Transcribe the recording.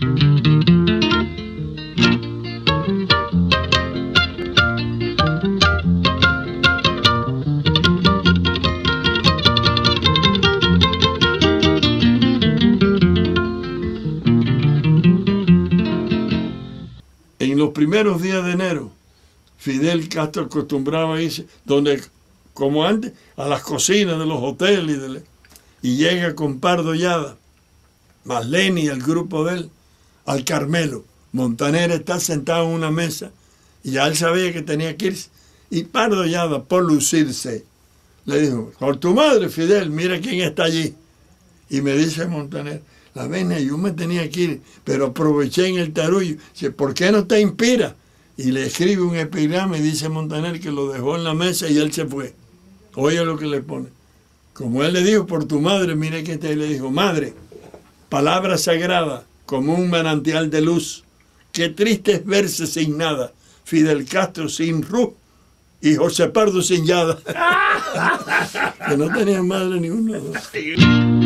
En los primeros días de enero, Fidel Castro acostumbraba a irse, como antes, a las cocinas de los hoteles y llega con Pardo Llada, Marlene y el grupo de él, al Carmelo. Montaner está sentado en una mesa y ya él sabía que tenía que irse. Y Pardo Llada, por lucirse, le dijo: por tu madre, Fidel, mira quién está allí. Y me dice Montaner: la vena, yo me tenía que ir, pero aproveché en el tarullo. Dice: ¿por qué no te inspira? Y le escribe un epigrama y dice Montaner que lo dejó en la mesa y él se fue. Oye lo que le pone. Como él le dijo: por tu madre, mire que le dijo: madre, palabra sagrada, como un manantial de luz. Qué triste es verse sin nada. Fidel Castro sin Ruz y José Pardo sin Llada. Que no tenían madre ni uno.